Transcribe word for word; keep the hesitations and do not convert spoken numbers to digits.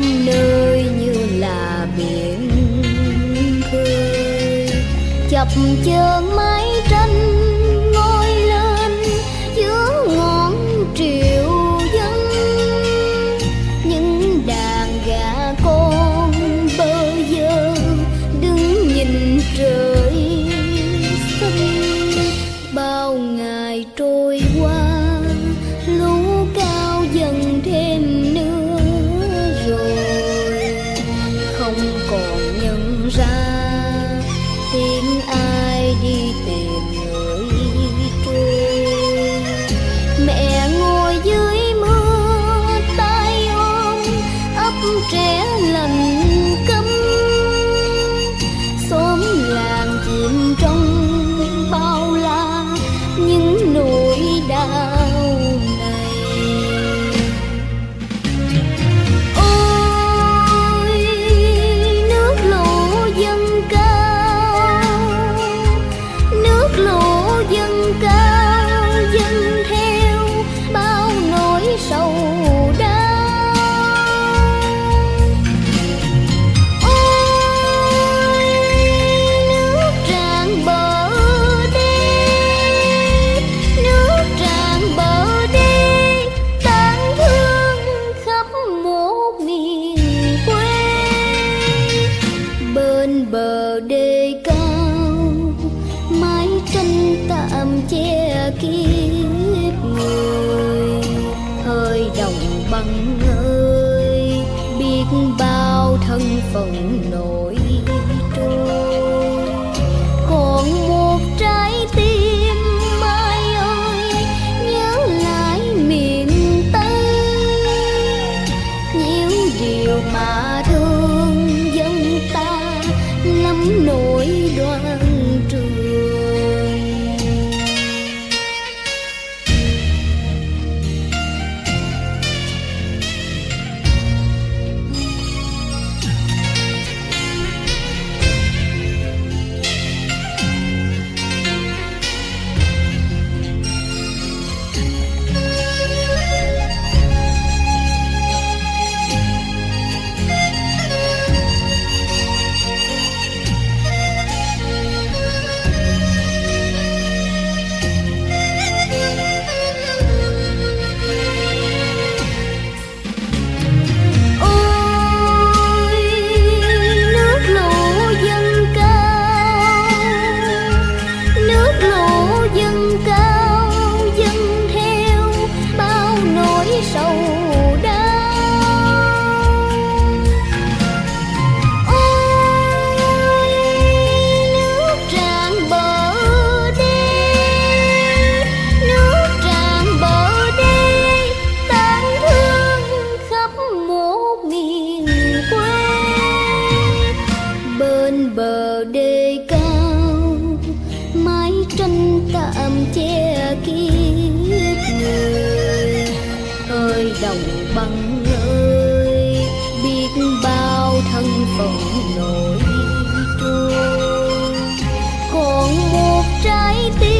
nơi như là biển khơi, chập chờn mái tranh ngoi lên giữa ngọn triều dân. Những đàn gà con bơ vơ đứng nhìn trời xanh. Bao ngày trôi qua, lũ cao dần thêm nữa rồi, không còn nhận ra tiếng ai đi tìm người trôi. Mẹ ngồi dưới mưa tay ôm ấp trẻ lành câm, xóm làng chìm trong bao la những nỗi đau này. Ôi nước lũ dâng cao, nước lũ dâng cao dâng theo bao nỗi sầu đau. Ôi nước tràn bờ đê, nước tràn bờ đê tang thương khắp một miền quê. Bên bờ đê cao mái tranh tạm che kiếp người. Hơi đồng bằng ơi, biết bao thân phận nổi trôi. Còn một trái tim mai ơi, nhớ lại miền Tây. Nhiều điều mà thương dân ta lắm nỗi đoan trường. Ôi nước lũ dâng cao, nước lũ dâng cao dâng theo bao nỗi sầu đau. Ôi nước tràn bờ đê, nước tràn bờ đê tang thương khắp một miền quê. Bên bờ đê cao mái tranh tạm che kiếp người. Ơi đồng bằng ơi, biết bao thân phận nổi trôi. Còn một trái tim